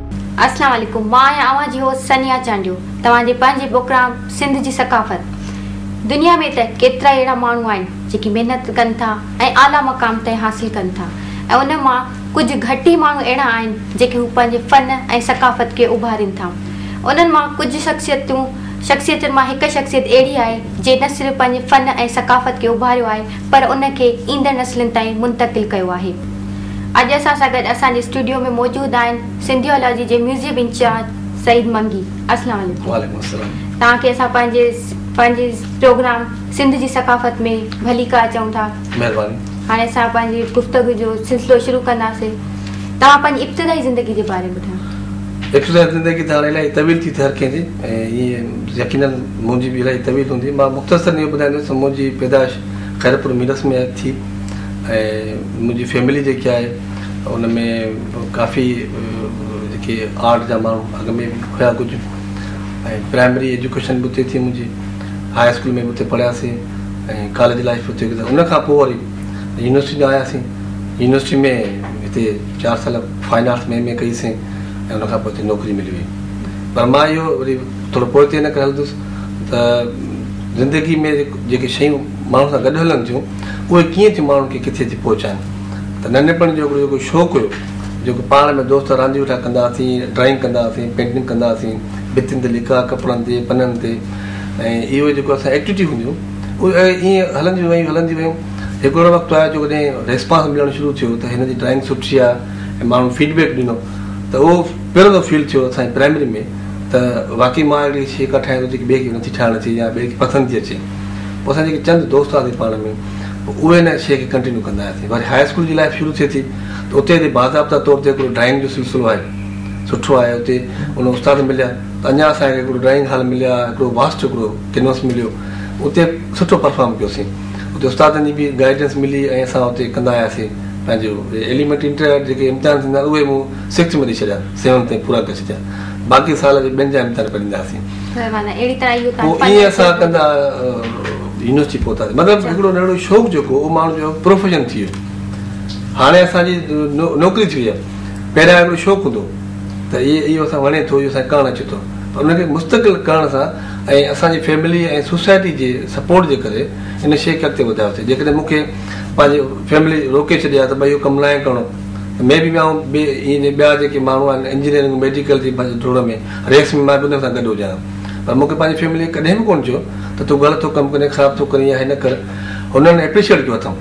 अस्सलाम वालेकुम। मां आवां जी होस्ट सनिया चांडियो तव्हांजे पंहिंजे प्रोग्राम सिंध जी सकाफ़त। दुनिया में त केतिरा अहिड़ा माण्हू आहिनि जेकी महिनत कनि था ऐं आला मक़ाम ताईं हासिल कनि था, ऐं उन मां कुझु घटि ई माण्हू अहिड़ा आहिनि जेके हू पंहिंजे फ़न ऐं सकाफ़त खे उभारिनि था। उन्हनि मां कुझु शख़्सियतुनि मां हिकु शख़्सियत अहिड़ी आहे जे न सिर्फ़ु पंहिंजे फ़न ऐं सकाफ़त खे उभारियो आहे पर उनखे ईंदड़ नस्लुनि ताईं मुंतक़िल कयो आहे। अॼु असां सां गॾु असांजे स्टूडियो में मौजूदु आहिनि सिंधियोलॉजी जे म्यूज़ियम इंचार्ज सईद मंगी। अस्सलाम वालेकुम। वालेकुम अस्सलाम। तव्हांखे असां पंहिंजे प्रोग्राम सिंध जी सकाफ़त में भली का चऊं था। महिरबानी। हाणे असां पंहिंजी गुफ़्तगू जो सिलसिलो शुरू कंदासीं। तव्हां पंहिंजी इब्तिदाई ज़िंदगी जे बारे में ॿुधायो। इब्तिदाई ज़िंदगी त हाणे इलाही तवील थी हर कंहिंजी, ऐं ईअं यकीनन मुंहिंजी बि इलाही तवील हूंदी। मां मुख़्तसर इहो ॿुधाईंदुसि, मुंहिंजी पैदाइश खैरपुर मीरस में थी, ऐं मुंहिंजी फैमिली जेकी आहे उन में काफ़ी जेके आर्ट जा माण्हू अॻ में बि हुया कुझु, ऐं प्राइमरी एजुकेशन बि उते थी मुंहिंजी, हाई स्कूल में बि उते पढ़ियासीं ऐं कॉलेज लाइफ उते। उन खां पोइ वरी यूनिवर्सिटी में आयासीं। यूनिवर्सिटी में हिते 4 साल फाइन आर्ट्स में MA कईसीं, ऐं उनखां पोइ हिते नौकिरी मिली हुई। पर मां इहो वरी थोरो पोइ ते न करे हलंदुसि त ज़िंदगी में जेके शयूं माण्हू सां गॾु हलनि थियूं उहे कीअं थियूं माण्हुनि खे किथे थी पहुचाइनि। त नंढपण जो जेको शौक़ु हुयो, जेको पाण में दोस्त रांदियूं वेठा कंदा हुआसीं, ड्राइंग कंदा हुआसीं, पेंटिंग कंदा हुआसीं, भितियुनि ते लिका, कपिड़नि ते, पननि ते, ऐं इहो जेको असां एक्टिविटी हूंदियूं उहे ईअं हलंदियूं वयूं। हिकिड़ो वक़्तु आयो जो कॾहिं रेस्पॉन्स मिलणु शुरू थियो त हिन जी ड्राइंग सुठी आहे ऐं माण्हू फीडबैक ॾिनो, त उहो पहिरियों दफ़ो फील थियो असांजी प्राइमरी में त वाक़ई मां अहिड़ी शइ का ठाहियां थो जेकी ॿिए खे नथी ठाहिण अचे या ॿिए खे पसंदि थी अचे। पोइ असां जेके चंद दोस्त हुआसीं पाण में, उहे हिन शइ खे कंटिन्यू कंदा हुआसीं। वरी हाई स्कूल जी लाइफ शुरू थिए थी त उते बाज़ाब्ता तौर ते हिकिड़ो ड्राइंग जो सिलसिलो आहे, सुठो आहे। उते उन उस्ताद मिलिया त अञा असांखे हिकिड़ो ड्राइंग हॉल मिलिया, हिकिड़ो वास्ट हिकिड़ो कैनवस मिलियो, उते सुठो परफॉर्म कयोसीं। उते उस्तादनि जी बि गाइडेंस मिली ऐं असां उते कंदा आयासीं। पंहिंजो एलिमेंट्री इंटर जेके इम्तिहान थींदा उहे मूं 6th में ॾेई छॾिया, 7th ताईं पूरा करे छॾिया, बाक़ी साल जे ॿियनि जा इम्तिहान पढ़ींदा हुआसीं। पोइ ईअं असां कंदा यूनिवर्सिटी पहुतासीं। मतिलबु हिकिड़ो नंढो शौक़ु जेको उहो माण्हू जो प्रोफेशन थी वियो। हाणे असांजी नौकिरी थी वई आहे। पहिरियां हिकिड़ो शौक़ु हूंदो त इहो असां वणे थो, इहो असांखे करणु अचे थो, पर उनखे मुस्तक़िल करण सां ऐं असांजी फैमिली ऐं सोसाइटी जे सपोर्ट जे करे इन शइ खे अॻिते वधायोसीं। जेकॾहिं मूंखे पंहिंजी फैमिली रोके छॾिया त भई इहो कमु न आहे करिणो, मे बि मां ईअं ॿिया जेके माण्हू आहिनि इंजीनियरिंग मेडिकल जी डोड़ में रेस में मां बि उन सां गॾु हुजां, पर मूंखे पंहिंजी फैमिली कॾहिं बि कोन चयो त तूं ग़लति थो कमु करे, ख़राबु थो करे या हिन कर। हुननि एप्रिशिएट कयो अथऊं।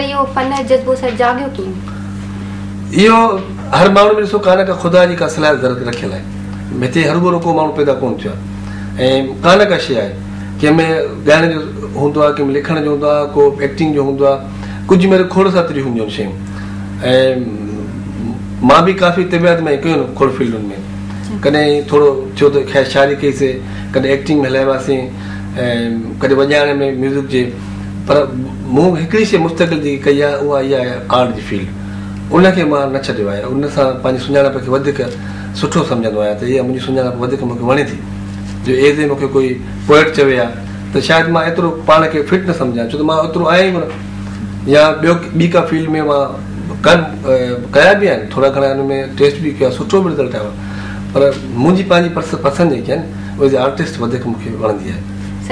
इहो हर माण्हू में ॾिसो कान का ख़ुदा जी का सलाह रखियल आहे। हिते हर भरो को माण्हू पैदा कोन थियो आहे, ऐं कान का शइ आहे। कंहिंमें ॻाइण जो हूंदो आहे, कंहिंमें लिखण जो हूंदो आहे, को एक्टिंग जो हूंदो आहे, कुझु मेरे खोड़ सातरी हूंदियूं आहिनि शयूं। ऐं मां बि काफ़ी तबियत में कयो न खोड़ फील्डुनि में, कॾहिं थोरो थियो त ख़ैर शादी कईसीं, कॾहिं एक्टिंग में हलायासीं, ऐं कॾहिं वॼाइण में म्यूज़िक जे। पर मूं हिकिड़ी शइ मुस्तक़िल जेकी कई आहे उहा इहा आहे आर्ट जी फील्ड। उनखे मां न छॾियो आहे, उन सां पंहिंजी सुञाणप खे वधीक सुठो सम्झंदो आहियां त इहा मुंहिंजी सुञाणप वधीक मूंखे वणे थी। जो एज़ ए मूंखे कोई पोएट चवे आहे त शायदि मां एतिरो पाण खे फिट न सम्झां, छो त मां एतिरो आहियां ई कोन, या ॿी का फील्ड में मां कया बि आहिनि, थोरा घणा हिन में टेस्ट बि कयो आहे, सुठो बि रिज़ल्ट आयो आहे, पर मुंहिंजी पंहिंजी पसंदि जेकी आहिनि उहे आर्टिस्ट वधीक मूंखे वणंदी आहे।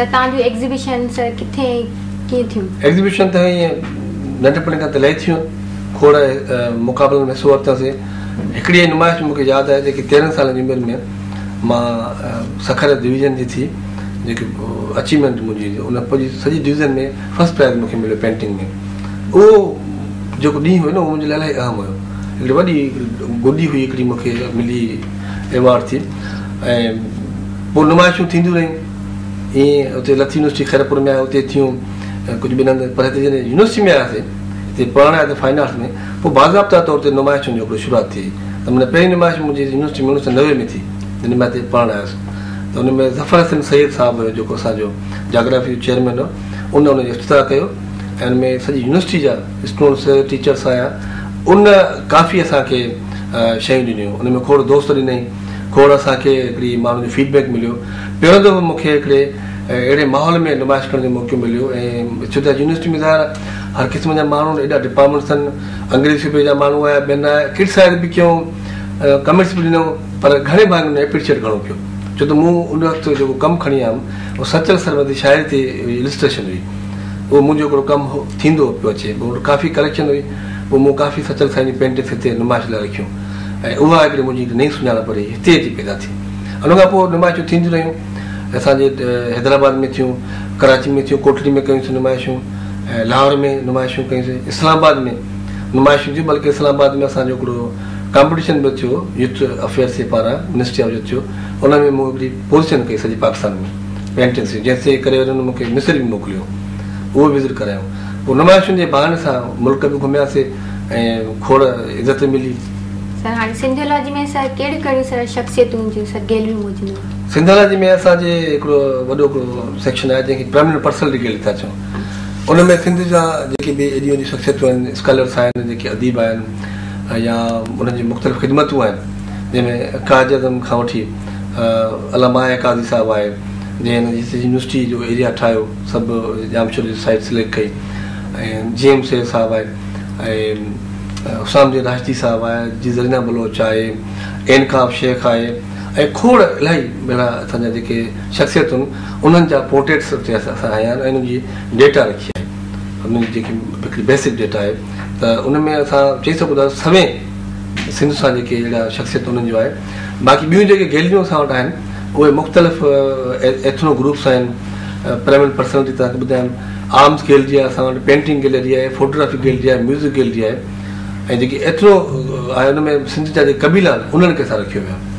एग्ज़िबिशन त ईअं नंढपण खां त इलाही थियूं आहिनि, खोड़ मुक़ाबलनि में हिसो वरितासीं। हिकिड़ी नुमाइश मूंखे यादि आहे जेकी 13 साल जी उमिरि में मां सखर डिवीज़न जी थी, जेकी अचीवमेंट मुंहिंजी उन सॼी डिवीज़न में फर्स्ट प्राइज़ मूंखे मिलियो पेंटिंग में। उहो जेको ॾींहुं हुयो न उहो मुंहिंजे लाइ इलाही अहम हुयो। हिकिड़ी वॾी गुॾी हुई, हिकिड़ी मूंखे मिली एवॉर्ड थी, ऐं पोइ नुमाइशूं थींदियूं रहियूं। ईअं उते लथी यूनिवर्सिटी खैरपुर में आहे, उते थियूं कुझु ॿिनि हंधि, पर हिते जॾहिं यूनिवर्सिटी में आयासीं हिते पढ़णु आया त फाइन आर्ट्स में, पोइ बाज़ाब्ता तौर ते नुमाइशुनि जो हिकिड़ो शुरूआति थी। त माना पहिरीं नुमाइश मुंहिंजी यूनिवर्सिटी में 1990 में थी, जॾहिं मां हिते पढ़णु आयुसि। त हुन में ज़फ़र हसन सैयद साहिबु हुयो जेको असांजो जाग्राफी जो चेयरमैन हो, उनजो इफ़्तिताह कयो, ऐं हुन में सॼी यूनिवर्सिटी जा स्टूडेंट्स टीचर्स आया। उन काफ़ी असांखे शयूं ॾिनियूं, उन में खोड़ दोस्त ॾिनई, खोड़ असांखे हिकिड़ी माण्हू जो फीडबैक मिलियो। पहिरियों दफ़ो मूंखे हिकिड़े अहिड़े माहौल में नुमाइश करण जो मौक़ो मिलियो, ऐं छो त यूनिवर्सिटी में हर क़िस्म जा माण्हू, एॾा डिपार्टमेंट्स आहिनि, अंग्रेज़ी सूबे जा माण्हू आया, ॿियनि आया, क्रिटिसाइज़ बि कयूं, कमेंट्स बि ॾिनो पर घणे भाङनि में एप्रिशिएट घणो कयो छो त मूं उन वक़्तु जेको कमु खणी आयुमि उहो सचल सरबती शाइरी ते इलिस्ट्रेशन हुई उहो मुंहिंजो हिकिड़ो कमु थींदो पियो अचे काफ़ी कलेक्शन हुई पोइ मूं काफ़ी सचल साईं जी पेंटिंग्स हिते नुमाइश लाइ रखियूं ऐं उहा हिकिड़ी मुंहिंजी नई सुञाणप रही हिते अची पैदा थी उन खां पोइ नुमाइशूं थींदियूं रहियूं असांजे हैदराबाद में थियूं कराची में थियूं कोटली में कयूंसीं नुमाइशूं ऐं लाहौर में नुमाइशूं कयूंसीं इस्लामाबाद में नुमाइशूं थियूं बल्कि इस्लामाबाद में असांजो हिकिड़ो कॉम्पिटिशन बि थियो यूथ अफेयर्स जे पारां मिनिस्ट्री ऑफ यूथ थियो उन में मूं हिकिड़ी पोज़ीशन कई सॼे पाकिस्तान में पेंटिंग्स जी जंहिंसे करे वरी हुननि मूंखे मिस्र बि मोकिलियो उहो विज़िट करायूं पोइ नुमाइशुनि जे बहाने सां मुल्क बि घुमियासीं ऐं खोड़ इज़त मिली सर हाणे सिंधियोलॉजी में सर कहिड़ियूं कहिड़ियूं सर शख़्सियतूं जूं सर गैलरियूं मौजूदु आहिनि सिंधियोलॉजी में असांजे हिकिड़ो वॾो हिकिड़ो सेक्शन आहे जंहिंखे प्रोमिनेंट पर्सनैलिटी गैलरी था चऊं उन में सिंध जा जेके बि एॾियूं एॾियूं शख़्सियतूं आहिनि स्कॉलर्स आहिनि जेके अदीब आहिनि या उन्हनि जी मुख़्तलिफ़ ख़िदमतूं आहिनि जंहिंमें काज़ आज़म खां वठी अलामा काज़ी साहिबु आहे जंहिं हिन जी यूनिवर्सिटी जो एरिया ठाहियो सभु जामशोर जी साइट सिलेक्ट कई ऐं जेम्स साहिबु आहे ऐं उसाम राशदी साहिबु आहे जी ज़रीना बलोच आहे एनकाब शेख आहे ऐं खोड़ इलाही भेड़ा असांजा जेके शख़्सियतूं उन्हनि जा पोर्ट्रेट्स असां आया आहिनि ऐं उन्हनि जी डेटा रखी आहे उन्हनि जी जेकी हिकिड़ी बेसिक डेटा आहे त उन में असां चई सघूं था सवें सिंध सां जेके अहिड़ा शख़्सियत उन्हनि जो आहे बाक़ी ॿियूं जेके गैलरियूं असां वटि आहिनि उहे मुख़्तलिफ़ एथनो ग्रुप्स आहिनि प्राइवेट पर्सनैलिटी तव्हांखे ॿुधाइनि आर्म्स गैलरी आहे असां वटि पेंटिंग गैलरी आहे फोटोग्राफी गैलरी आहे म्यूज़िक गैलरी आहे ऐं जेकी एथनो आहे उन में सिंध जा जेके क़बीला आहिनि उन्हनि खे असां रखियो वियो आहे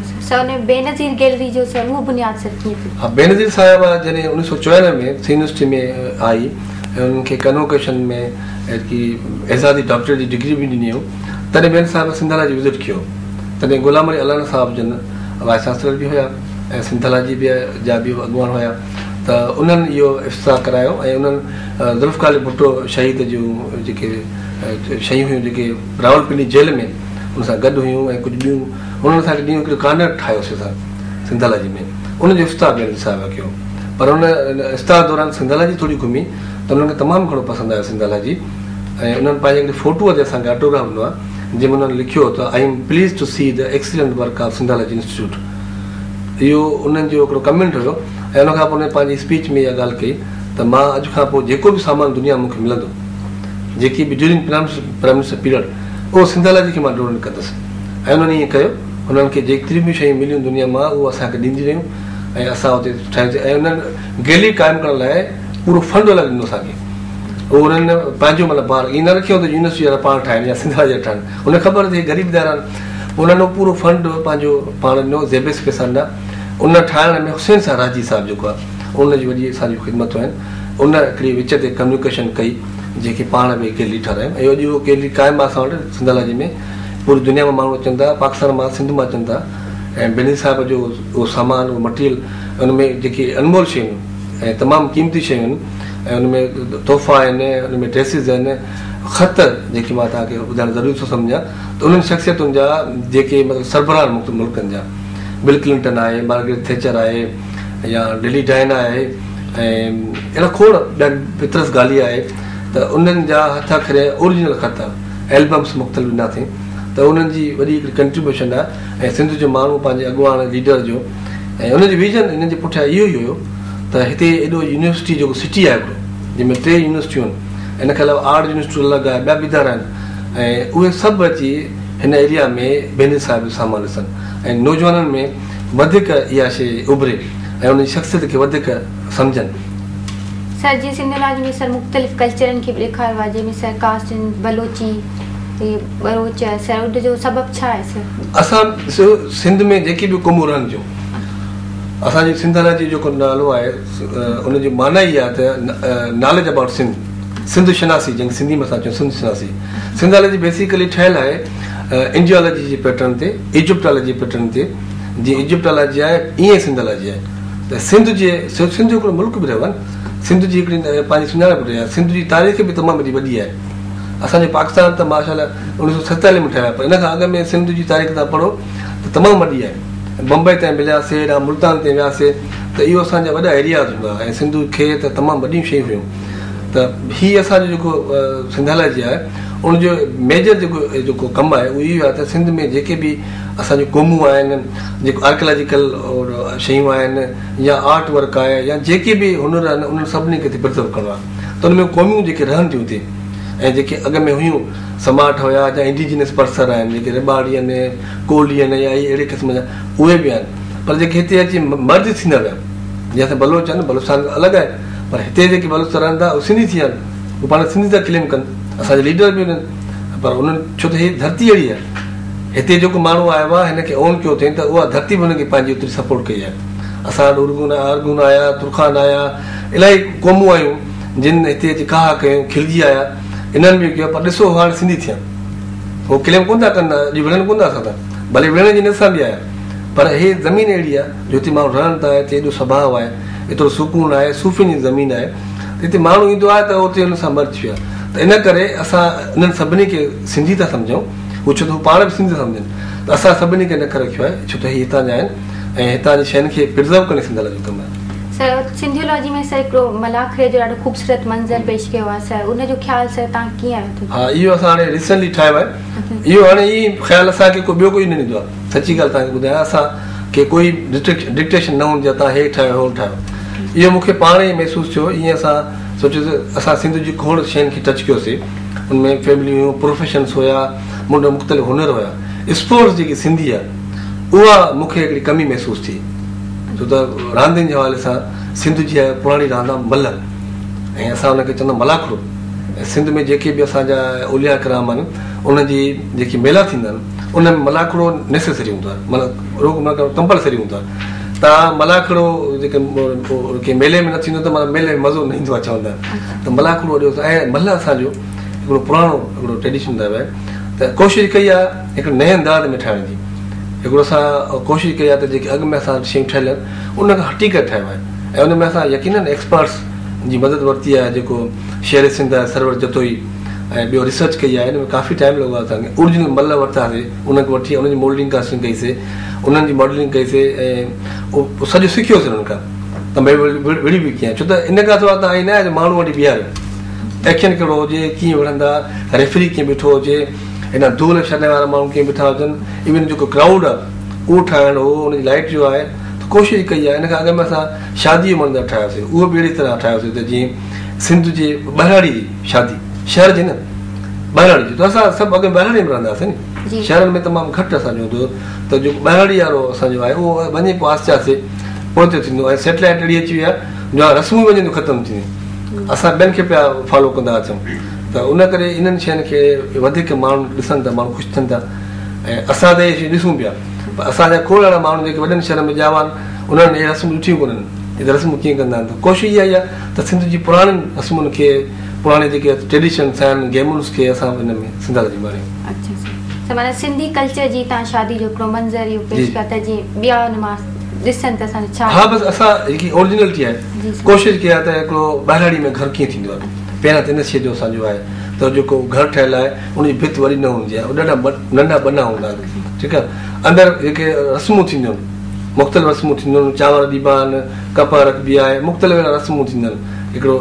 बेनज़ीर गैलरी जो सर उहो बुनियाद सर कीअं थी हा बेनज़ीर साहिबु जॾहिं 1994 में सी यूनिवर्सिटी में आई ऐं उन्हनि खे कन्वोकेशन में की एज़ादी डॉक्टरेट जी डिग्री बि ॾिनी हुयूं तॾहिं बेन साहिबु सिंधाला जी विज़िट कयो तॾहिं गुलाम अली अलाना साहिबु जन वाइस चांसलर बि हुया ऐं सिंधाला जी बि जा बि अॻुवान हुया त उन्हनि इहो इफ़्तिताह करायो ऐं उन्हनि ज़ुल्फ़कार अली भुट्टो शहीद जूं जेके शयूं हुयूं जेके रावलपिंडी जेल में उन सां गॾु हुयूं ऐं कुझु ॿियूं उन्हनि असांखे ॾींहुं हिकिड़ो कार्नर ठाहियोसीं असां सिंधाला जी में उनजो इफ़्तिताह बेन साहिबु कयो पर उन इफ़्तिताह दौरान सिंधाला जी थोरी घुमी त उन्हनि खे तमामु घणो पसंदि आयो सिंधाला जी ऐं उन्हनि पंहिंजे हिकिड़ी फोटूअ ते असांखे ऑटोग्राफ ॾिनो आहे जंहिंमें उन्हनि लिखियो त I am please to see the excellent work of Sindhology institute इहो उन्हनि जो हिकिड़ो कमेंट हुयो ऐं उन खां पोइ उन पंहिंजी स्पीच में इहा ॻाल्हि कई त मां अॼु खां पोइ जेको बि सामान दुनिया में मूंखे मिलंदो जेकी बि ड्यूरिंग प्राइम मिनिस्टर पीरियड उहो सिंधाला जी खे मां डोनेट कंदुसि ऐं उन्हनि ईअं कयो उन्हनि खे जेतिरियूं बि शयूं मिलियूं दुनिया मां उहो असांखे ॾींदी रहियूं ऐं असां हुते ठाहियोसीं ऐं उन्हनि गैलरी क़ाइमु करण लाइ पूरो फंड अलॻि ॾिनो असांखे उहो उन्हनि पंहिंजो मतिलबु ॿार ईअं न रखियो त यूनिवर्सिटी वारा पाण ठाहिनि या सिंधाला जा ठाहिनि उन ख़बर थी ग़रीब दायरा उन्हनि पूरो फंड पंहिंजो पाण ॾिनो ज़ेबेस पैसा ॾिना उन ठाहिण में हुसैन सां राजी साहिबु जेको आहे उनजी वॾी असांजूं ख़िदमतूं आहिनि उन हिकिड़ी विच ते कम्युनिकेशन कई जेके पाण बि गैलरी ठारायूं ऐं अॼु उहो गैलरी क़ाइमु आहे असां वटि सिंधाला जी में पूरी दुनिया में माण्हू अचनि था पाकिस्तान मां सिंध मां अचनि था ऐं बेनज़ीर साहिब जो उहो सामान उहो मटीरियल उन में जेके अनमोल शयूं ऐं तमामु क़ीमती शयूं आहिनि ऐं उन में तोहफ़ा आहिनि उन में ड्रेसिस आहिनि ख़त जेके मां तव्हांखे ॿुधाइणु ज़रूरी थो सम्झां त उन्हनि शख़्सियतुनि जा जेके मतिलबु सरबराह मुल्कनि जा बिल क्लिंटन आहे मार्गरेट थेचर आहे या डेली डायना आहे ऐं अहिड़ा खोड़ ॿिया पितरस गाली आहे त उन्हनि जा हथ अखर ओरिजिनल ख़त एल्बम्स मुख़्तलिफ़ ॾिनासीं त उन्हनि जी वॾी हिकिड़ी कंट्रीब्यूशन आहे ऐं सिंध जो माण्हू पंहिंजे अॻुवान लीडर जो ऐं उनजो विज़न हिन जे पुठियां इहो ई हुयो त हिते एॾो यूनिवर्सिटी जेको सिटी आहे हिकिड़ो जंहिंमें 3 यूनिवर्सिटियूं आहिनि इन खां अलावा आर्ट यूनिवर्सिटियूं अलॻि आहे ॿिया ॿिदारा आहिनि ऐं उहे सभु अची हिन एरिया में बेनज़ीर साहिब जो सामान ॾिसनि ऐं नौजवाननि में वधीक इहा शइ उभरे ऐं उनजी शख़्सियत खे वधीक सम्झनि सर जी सिंधियोलॉजी में सर मुख़्तलिफ़ कल्चरनि खे बि ॾेखारियो आहे जंहिंमें सर कास्ट बलोची बलोच सर उन जो सबबु छा आहे सर असां सिंध में जेकी बि क़ौमूं रहनि थियूं असांजी सिंधाला जी जेको नालो आहे उनजी माना ई आहे त नॉलेज अबाउट सिंध शनासी जंहिंखे सिंधी में असां चऊं सिंध शनासी सिंधाला जी बेसिकली ठहियलु आहे इंडियोलॉजी जे पैटर्न ते इजिप्टोलॉजी पैटर्न ते जीअं इजिप्टोलॉजी आहे ईअं सिंधालॉजी आहे त सिंध हिकिड़ो मुल्क बि रहियो आहे सिंध जी हिकिड़ी पंहिंजी सुञाणप रही आहे सिंध जी तारीख़ बि तमामु एॾी वॾी आहे असांजे पाकिस्तान त माशाल्लाह 1947 में ठहिया पर इन खां अॻु में सिंध जी तारीख़ तव्हां पढ़ो त तमामु वॾी आहे बम्बई ताईं मिलियासीं हेॾा मुल्तान ताईं वियासीं त इहो असांजा वॾा एरियाज़ हूंदा ऐं सिंध खे त तमामु वॾियूं शयूं हुयूं त हीअ असांजो जेको सिंधाला जी आहे उनजो मेजर जेको कमु आहे उहो इहो आहे त सिंध में जेके बि असांजो क़ौमूं आहिनि जेको आर्कियोलॉजिकल शयूं आहिनि या आर्ट वर्क आहे या जेके बि हुनर आहिनि उन्हनि सभिनी खे प्रिजर्व करणो आहे त उन में क़ौमियूं जेके रहनि थियूं हिते ऐं जेके अॻ में हुयूं समाट हुया या इंडिजिनस पर्सन आहिनि जेके रिबाड़ी आहिनि कोली आहिनि या अहिड़े क़िस्म जा उहे बि आहिनि पर जेके हिते अची मर्ज थींदा विया जीअं असां बलोच आहिनि बलोचिस्तान अलॻि आहे पर हिते जेके बलोच रहनि था उहे सिंधी थी विया आहिनि उहे पाण सिंधी था क्लेम कनि असांजे लीडर बि आहिनि पर उन्हनि छो त हीअ धरती अहिड़ी आहे हिते जेको माण्हू आयो आहे हिनखे ओन कयो अथई त उहा धरती बि हुनखे पंहिंजी ओतिरी सपोर्ट कई आहे असां वटि अरगुन आया तुर्खान आया इलाही क़ौमूं आयूं जिन हिते अची काहा कयूं खिलजी आया इन्हनि बि कयो पर ॾिसो हाणे सिंधी थिया उहो क्लेम कोन था कनि अॼु विढ़नि कोन था असां भले विढ़ण जी नसां बि आया पर हे ज़मीन अहिड़ी आहे जो हिते माण्हू रहनि था हिते एॾो स्वभाव आहे एतिरो सुकून आहे सूफ़ियुनि जी ज़मीन आहे हिते माण्हू ईंदो आहे त उते हुन सां मर्ज वियो आहे त इन करे असां इन्हनि सभिनी खे सिंधी था सम्झूं उहो छो त हू पाण बि सिंधी था सम्झनि त असां सभिनी खे न करे रखियो आहे छो त हीअ हितां जा आहिनि ऐं हितां जी शयुनि खे प्रिज़र्व करण सिंधियल जो कमु आहे सर सिंधियोलॉजी में सर हिकिड़ो मलाखड़े जो ॾाढो ख़ूबसूरत मंज़र पेश कयो आहे सर उनजो ख़्यालु सर तव्हां कीअं आयो हा इहो असां हाणे रिसेंटली ठाहियो आहे इहो हाणे ई ख़्यालु असांखे को ॿियो कोई न ॾींदो आहे सची ॻाल्हि तव्हांखे ॿुधायां असांखे कोई डिक्टेशन न हूंदी आहे तव्हां हे ठाहियो हो ठाहियो इहो मूंखे पाण ई महसूसु थियो ईअं असां सोचियोसीं असां सिंध जी खोड़ शयुनि खे टच कयोसीं उनमें फैमिली हुयूं प्रोफेशन्स हुया मुख़्तलिफ़ हुनर हुया स्पोर्ट्स जेकी सिंधी आहे उहा मूंखे हिकिड़ी कमी महसूसु थी छो त रांदियुनि जे हवाले सां सिंध जी आहे पुराणी रांदि आहे मल्ल ऐं असां हुनखे चवंदा मलाखड़ो ऐं सिंध में जेके बि असांजा उलिया कराम आहिनि उनजी जेकी मेला थींदा आहिनि उन में मलाखड़ो नेसेसरी हूंदो आहे मतिलबु कंपलसरी हूंदो आहे तव्हां मलाखड़ो जेके मेले में न थींदो त माना मेले में मज़ो न ईंदो आहे चवंदा आहिनि त मलाखड़ो ॾियो ऐं मल्ल असांजो हिकिड़ो पुराणो हिकिड़ो ट्रेडिशन रहियो आहे त कोशिशि कई आहे हिकिड़े नए अंदाज़ में ठाहिण जी हिकिड़ो असां कोशिशि कई आहे त जेके अॻु में असां शयूं ठहियल आहिनि उनखां हटीकत ठाहियो आहे ऐं उन में असां यकीनन एक्सपर्ट्स जी मदद वरिती आहे जेको शेर सिंध आहे सरवर जतोई ऐं ॿियो रिसर्च कई आहे हिन में काफ़ी टाइम लॻो आहे असांखे ओरिजिनल मल्ल वरितासीं उनखे वठी उनजी मोल्डिंग कास्टिंग कईसीं उन्हनि जी मॉडलिंग कईसीं ऐं उहो सॼो सिखियोसीं उन्हनि खां त भई विड़ी बि कीअं छो त इन खां सवाइ तव्हां ईंदा आहियो माण्हू वटि बीहारियो एक्शन कहिड़ो हुजे कीअं विढ़ंदा रेफरी कीअं बीठो हुजे हिन धूल छॾण वारा माण्हू कीअं बीठा हुजनि इवन जेको क्राउड आहे उहो ठाहिणो हो उनजी लाइट जो आहे त कोशिशि कई आहे इन खां अॻु में असां शादी जो मंदरु ठाहियोसीं उहो बि अहिड़ी तरह ठाहियोसीं त जीअं सिंध जे ॿाहिराड़ी जी शादी शहर जी न ॿाहिराड़ी जी त असां सभु अॻे ॿाहिराड़ी में रहंदासीं नी शहरनि में तमामु घटि असांजो हूंदो त जेको ॿाहिराड़ी वारो असांजो आहे उहो वञे पोइ आस्ते आस्ते पहुते थींदो ऐं सैटेलाइट अहिड़ी अची वई आहे जो रस्मूं वञे थो ख़तमु थींदियूं असां ॿियनि खे पिया फॉलो कंदा अचूं त उन करे इन्हनि शयुनि खे वधीक माण्हू ॾिसनि था माण्हू ख़ुशि थियनि था ऐं असां त इहे ॾिसूं पिया पर असांजा खोड़ अहिड़ा माण्हू जेके वॾनि शहरनि में ॼावा आहिनि उन्हनि इहे रस्मूं ॾिठियूं कोन्हनि इहे रस्मूं कीअं कंदा आहिनि त कोशिशि इहा ई आहे त सिंध जी पुराणनि रस्मुनि खे पुराणे जेके ट्रेडिशन्स आहिनि गेम्स खे असां हिन में सिंधाल जी माण्हू माना सिंधी कल्चर जी तव्हां शादी जो हिकिड़ो मंज़र इहो पेश कयो त जीअं ॿिया हुन मां ॾिसनि त असांजो छा हा बसि असां जेकी ओरिजिनलिटी आहे कोशिशि कई आहे त हिकिड़ो ॿाहिराड़ी में घर कीअं थींदो आहे पहिरियां त इन शइ जो असांजो आहे त जेको घर ठहियलु आहे उनजी भित वरी न हूंदी आहे ॾाढा नंढा बना हूंदा आहिनि ठीकु आहे अंदरि जेके रस्मूं थींदियूं आहिनि मुख़्तलिफ़ रस्मूं थींदियूं आहिनि चांवर ॾिबा आहिनि कपा रखबी आहे मुख़्तलिफ़ रस्मूं थींदियूं आहिनि हिकिड़ो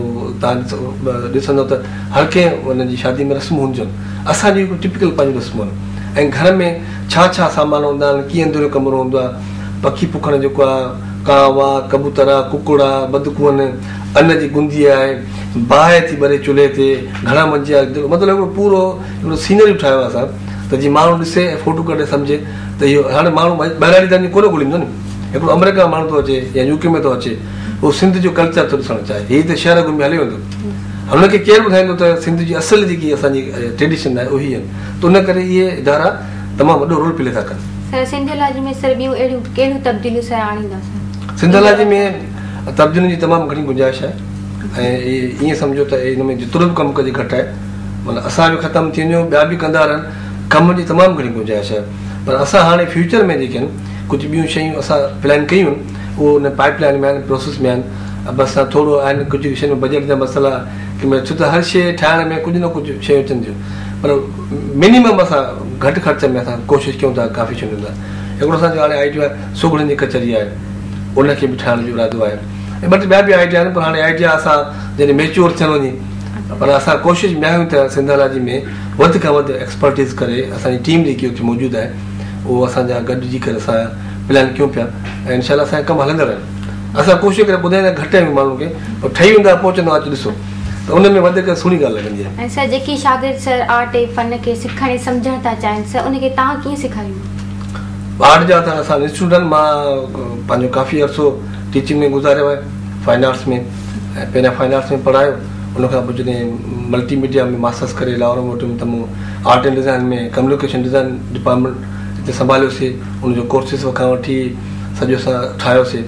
तव्हां ॾिसंदव त हर कंहिं हुनजी शादी में रस्मूं हूंदियूं आहिनि असांजी हिकिड़ो टिपिकल पंहिंजूं रस्मूं आहिनि ऐं घर में छा छा सामान हूंदा आहिनि कीअं अंदरि कमरो हूंदो आहे पखी पुखण जेको आहे कांव आहे कबूतर आहे कुकुड़ आहे बदकूं आहिनि अन जी गुंदी आहे बाहि थी ॿरे चुल्हे ते घणा मंझि आहे मतिलबु हिकिड़ो पूरो हिकिड़ो सीनरी ठाहियो आहे असां त जीअं माण्हू ॾिसे ऐं फोटो कढे सम्झे त इहो हाणे माण्हू ॿाहिराड़ी त कोन ॻोल्हींदो नी हिकिड़ो अमेरिका माण्हू थो अचे या यूके में थो अचे उहो सिंध जो कल्चर थो ॾिसणु चाहे हीअ त शहर घुमी हली वेंदो हुनखे केरु ॿुधाईंदो त सिंध जी असुल जेकी असांजी ट्रेडिशन आहे उहे आहिनि त उन करे इहे इदारा तमामु वॾो रोल प्ले था कनि सिंधियोलॉजी में सर ॿियूं अहिड़ियूं कहिड़ियूं तब्दीलियूं सर आणींदासीं सिंधियोलॉजी में तब्दीलियुनि जी तमामु घणी गुंजाइश आहे ऐं ईअं सम्झो त हिन में जेतिरो बि कमु कजे घटि आहे माना असां बि ख़तमु थी वञूं ॿिया बि कंदा रहनि कम जी तमामु घणी गुंजाइश आहे पर असां हाणे फ्यूचर में जेके आहिनि कुझु ॿियूं शयूं असां प्लान कयूं आहिनि उहो उन पाइप लाइन में आहिनि प्रोसेस में आहिनि बसि असां थोरो आहिनि कुझु शयुनि में बजट जा मसइला की छो त हर शइ ठाहिण में कुझु न कुझु शयूं अचनि थियूं पर मिनिमम असां घटि ख़र्च में असां कोशिशि कयूं था काफ़ी शयूं था हिकिड़ो असांजो हाणे आइडियो आहे सुगड़नि जी कचहरी आहे उनखे बि ठाहिण जो इरादो आहे ऐं ॿ टे ॿिया बि आइडिया आहिनि पर हाणे आइडिया असां जॾहिं मेच्योर थियणो वञे पर असां कोशिशि में आहियूं त सिंधालाजी में वधि खां वधि एक्सपर्टीज़ करे असांजी टीम जेकी उते मौजूदु आहे उहो असांजा गॾिजी करे असां प्लान कयूं पिया ऐं इनशाला असांजा कमु हलंदा रहनि असां कोशिशि करे ॿुधाईंदा घटि आहियूं माण्हुनि खे पोइ ठही वेंदा पहुचंदो अचु ॾिसो त उन में वधीक सुहिणी ॻाल्हि लॻंदी आहे। ऐं सर जेकी शागिर्द सर आर्ट ऐं फन खे सिखण ऐं सम्झणु था चाहिनि सर उनखे तव्हां कीअं सेखारींदा? आर्ट जा त असां इंस्टीट्यूट आहिनि मां पंहिंजो काफ़ी अर्सो टीचिंग में गुज़ारियो आहे फाइन आर्ट्स में ऐं पहिरियां फाइन आर्ट्स में पढ़ायो उनखां पोइ जॾहिं मल्टीमीडिया में मास्टर्स करे लाहौर में वठियुमि त मूं आर्ट एंड डिज़ाइन में कम्युनिकेशन डिज़ाइन डिपार्टमेंट हिते संभालियोसीं उनजो कोर्सिस खां वठी सॼो असां ठाहियोसीं।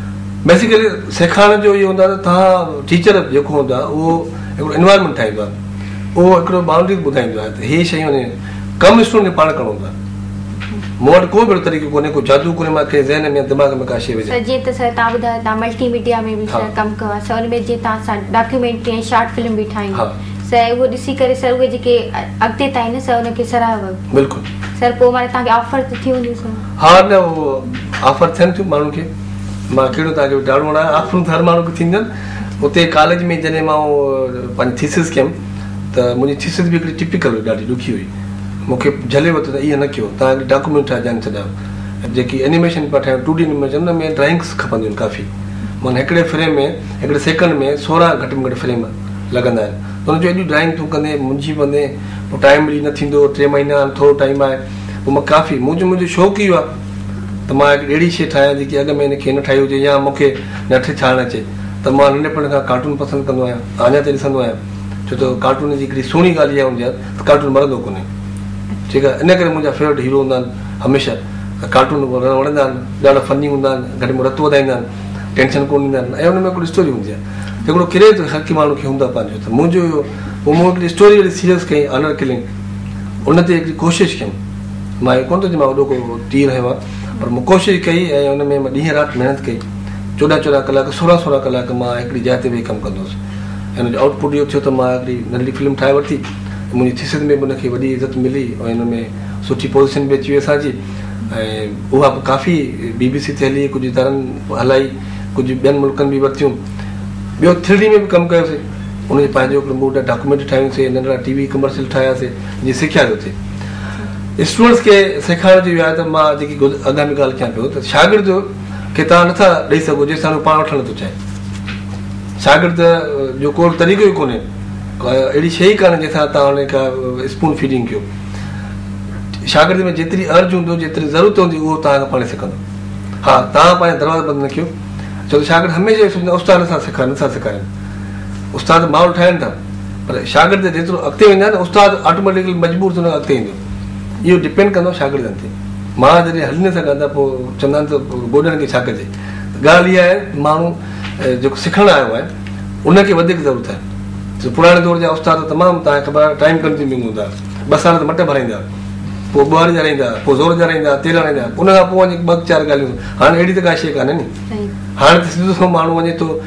बेसिकली सेखारण जो इहो हूंदो आहे त तव्हां टीचर जेको हूंदो आहे उहो हिकिड़ो एनवायरमेंट ठाहींदो आहे उहो हिकिड़ो बाउंड्रीज़ ॿुधाईंदो आहे त इहे शयूं कमु स्टूडेंट पाण करणो हूंदो आहे मूं वटि कोई बि तरीक़ो कोन्हे को जादू कोन्हे मूंखे ज़हन में दिमाग़ में का शइ विझे। सर जीअं त सर तव्हां ॿुधायो तव्हां मल्टीमीडिया में बि सर कमु कयो आहे सर उनमें जीअं तव्हां सां डॉक्यूमेंट्री ऐं शॉर्ट फिल्म बि ठाहियूं सर उहो ॾिसी करे सर उहे जेके अॻिते ताईं न सर उनखे सराहियो वियो। बिल्कुलु सर पोइ माना तव्हांखे ऑफर त थी हूंदी सर? हा न उहो ऑफर थियनि थियूं माण्हुनि खे मां कहिड़ो तव्हांखे ॾाढो वणायो ऑफरूं त हर माण्हू खे थींदियूं आहिनि। उते कॉलेज में जॾहिं मां पंहिंजी थीसिस कयमि त मुंहिंजी थीसिस बि हिकिड़ी टिपिकल हुई ॾाढी ॾुखी हुई मूंखे झले वरितो त ईअं न कयो तव्हां डॉक्यूमेंट ठाहे ॼाणे छॾियो जेकी एनिमेशन पिया ठाहियूं 2D एनिमेशन उन में ड्राइंग्स खपंदियूं आहिनि काफ़ी माना हिकिड़े फ्रेम में हिकिड़े सेकंड में 16 घटि में घटि फ्रेम लॻंदा आहिनि त हुनजो एॾियूं ड्राइंग तूं कंदे मुंझी पवंदे पोइ टाइम मिली न थींदो 3 महीना थोरो टाइम आहे पोइ मां काफ़ी मुंहिंजो शौक़ु ई आहे त मां हिकु अहिड़ी शइ ठाहियां जेकी अॻ में हिनखे न ठाही हुजे या मूंखे न ठाहिणु अचे त मां नंढपण खां कार्टून पसंदि कंदो आहियां अञा ताईं ॾिसंदो आहियां छो त कार्टून जी हिकिड़ी सुहिणी ॻाल्हि इहा हूंदी आहे त कार्टून मरंदो कोन्हे ठीकु आहे इन करे मुंहिंजा फेवरेट हीरो हूंदा आहिनि हमेशह कार्टून वणंदा आहिनि ॾाढा फनी हूंदा आहिनि घटि में रतु वधाईंदा आहिनि टेंशन कोन ॾींदा आहिनि ऐं हुन में हिकिड़ी स्टोरी हूंदी आहे हिकिड़ो किरे थो हर कंहिं माण्हू खे हूंदो आहे पंहिंजो त मुंहिंजो इहो पोइ मूं हिकिड़ी स्टोरी अहिड़ी सीरियस कई ऑनर किलिंग उन ते हिकिड़ी कोशिशि कयमि मां इहो कोन थो चई मां वॾो को तीर रहियो आहे पर मूं कोशिशि कई ऐं हुन में मां ॾींहं राति महिनत कई 14 कलाक 16 कलाक मां हिकिड़ी जाइ ते वेही कमु कंदो हुउसि ऐं हुनजो आउटपुट इहो थियो त मां हिकिड़ी नंढी फिल्म ठाहे वरिती मुंहिंजी थीसिस में बि हुनखे वॾी इज़त मिली ऐं हिन में सुठी पोज़ीशन बि अची वई असांजी ऐं उहा बि काफ़ी BBC ते हली कुझु तरनि हलाई कुझु ॿियनि मुल्कनि बि वरितियूं ॿियो 3D में बि कमु कयोसीं उनजो पंहिंजो हिकिड़ो मूं वटि डॉक्यूमेंट्री ठाहियूंसीं नंढड़ा TV कमर्शियल ठाहियासीं जीअं सिखिया थो थिए स्टूडेंट्स खे सेखारण जी आहे त मां जेकी अॻामी ॻाल्हि कयां पियो त शागिर्द खे तव्हां नथा ॾेई सघो जेसिताईं उहो पाण वठणु थो चाहे शागिर्द जो को तरीक़ो ई कोन्हे अहिड़ी शइ ई कान्हे जंहिंसां तव्हां हुनखे स्पून फीडिंग कयो शागिर्द में जेतिरी अर्ज हूंदो जेतिरी ज़रूरत हूंदी उहो तव्हां पढ़ी सघंदो हा तव्हां पंहिंजा दरवाज़ा बंदि न कयो छो त शागिर्द हमेशह सोचींदा उस्ताद नथा सेखारनि उस्ताद माहौल ठाहिनि था पर शागिर्द जेतिरो अॻिते वेंदा न उस्ताद ऑटोमेटिकली मजबूर थींदो अॻिते ईंदो इहो डिपेंड कंदो शागिर्दनि ते मां जॾहिं हली न सघां त पोइ चवंदा आहिनि त गोॾनि खे छा कजे ॻाल्हि इहा आहे माण्हू जेको सिखणु आयो आहे उनखे वधीक ज़रूरत आहे पुराणे दौर जा उस्ताद तमामु तव्हांखे ख़बर आहे टाइम कंज़्यूमिंग हूंदा 2 साल त मट भराईंदा पोइ ॿुहारी ॼाणाईंदा पोइ ज़ोर ॼाणाईंदा तेल हणाईंदा उनखां पोइ वञी 2-4 ॻाल्हियूं हाणे अहिड़ी त का शइ कान्हे नी हाणे त सिधो माण्हू वञे थो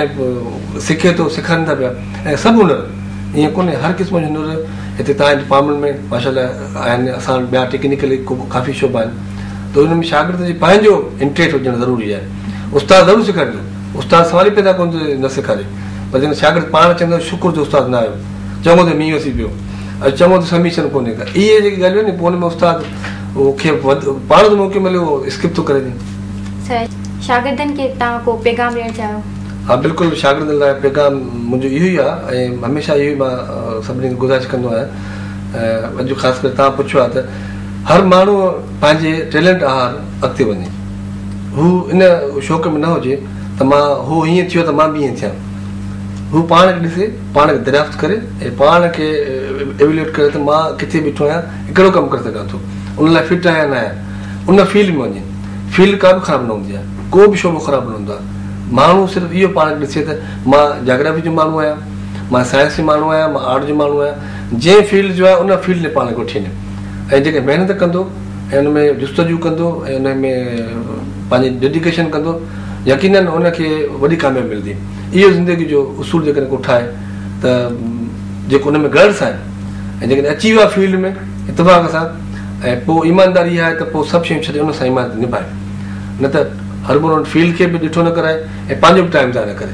ऐं सिखे थो सिखनि था पिया ऐं सभु हुनर ईअं कोन्हे हर क़िस्म जो हुनर हिते तव्हांजे डिपार्टमेंट में माशाल्लाह आहिनि असां ॿिया टेक्निकली काफ़ी शोभा आहिनि त हुन में शागिर्द जी पंहिंजो इंट्रेस्ट हुजणु ज़रूरी आहे उस्ताद ज़रूरु सेखारींदो उस्ताद सवाल पैदा कोन थो न सेखारे पर जॾहिं शागिर्द पाण चवंदो शुकुर जो उस्ताद न आयो चङो त मींहुं अची पियो चङो त सबमिशन कोन्हे का इहे जेकी ॻाल्हियूं आहिनि पोइ हुन में उस्ताद खे पाण जो मौक़ो मिलियो स्किप थो करे ॾे शागिर्दनि खे तव्हां को पैगाम ॾियणु चाहियो? हा बिल्कुलु शागिर्दनि लाइ पैगाम मुंहिंजो इहो ई आहे ऐं हमेशह इहो ई मां सभिनी खे गुज़ारिश कंदो आहियां अॼु ख़ासि करे तव्हां पुछियो आहे त हर माण्हू पंहिंजे टैलेंट आहार अॻिते वञे हू इन शौक़ में न हुजे त मां हू हीअं थियो त मां बि ईअं थियां हू पाण खे ॾिसे पाण खे दरियाफ़्त करे ऐं पाण खे एवेल्यूएट करे त मां किथे बीठो आहियां हिकिड़ो कमु करे सघां थो उन लाइ फिट आहियां न आहियां उन फील्ड में वञे फील्ड का बि ख़राबु न हूंदी आहे को बि शोबो ख़राबु न हूंदो आहे माण्हू सिर्फ़ु इहो पाण खे ॾिसे त मां जोग्राफी जो माण्हू आहियां मां साइंस जो माण्हू आहियां मां आर्ट जो माण्हू आहियां जंहिं फील्ड जो आहे उन फील्ड में पाण खे वठी वञे ऐं जेके महिनत कंदो ऐं हुन में जुस्तजू कंदो ऐं हुन में पंहिंजी डेडिकेशन कंदो यकीनन उनखे वॾी कामयाबी मिलंदी इहो ज़िंदगी जो उसूल जेकॾहिं को ठाहे त जेको हुन में गर्ड्स आहिनि ऐं जेकॾहिं अची वियो आहे फील्ड में इतफ़ाक़ सां ऐं पोइ ईमानदारी आहे त पोइ सभु शयूं छॾे हुन सां ईमान निभाए न त हर भरो फील्ड खे बि ॾिठो न कराए ऐं पंहिंजो बि टाइम ज़ाया न करे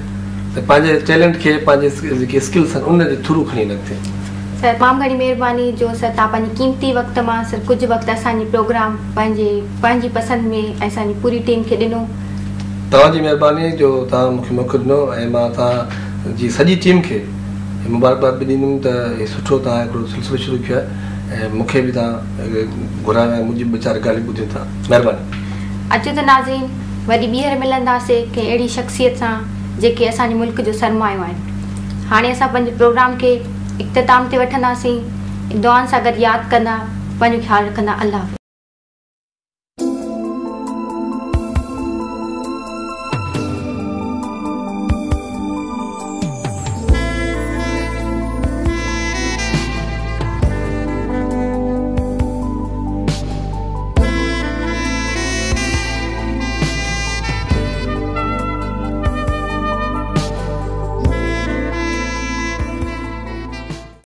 त पंहिंजे टैलेंट खे पंहिंजे जेके स्किल्स आहिनि उन जे थ्रू खणी निकिते। सर तमामु घणी महिरबानी जो सर तव्हां पंहिंजी क़ीमती वक़्त मां सर कुझु वक़्तु असांजी प्रोग्राम पंहिंजी पसंदि में असांजी पूरी टीम खे ॾिनो। तव्हांजी महिरबानी जो तव्हां मूंखे मौक़ो ॾिनो ऐं मां तव्हांजी सॼी टीम खे मुबारकबाद बि ॾींदुमि त इहो सुठो तव्हां हिकिड़ो सिलसिलो शुरू कयो आहे ऐं मूंखे बि तव्हां घुरायो आहे, मुंहिंजी वीचार ॻाल्हियूं ॿुधियूं था। महिरबानी। अचो त नाज़रीन, वरी ॿीहर मिलंदासीं कंहिं अहिड़ी शख़्सियत सां जेके असांजे मुल्क जो सरमायो आहिनि। हाणे असां पंहिंजे प्रोग्राम खे इख़्तिताम ते वठंदासीं, दुआनि सां गॾु यादि कंदा, पंहिंजो ख़्यालु रखंदा। अल्लाह।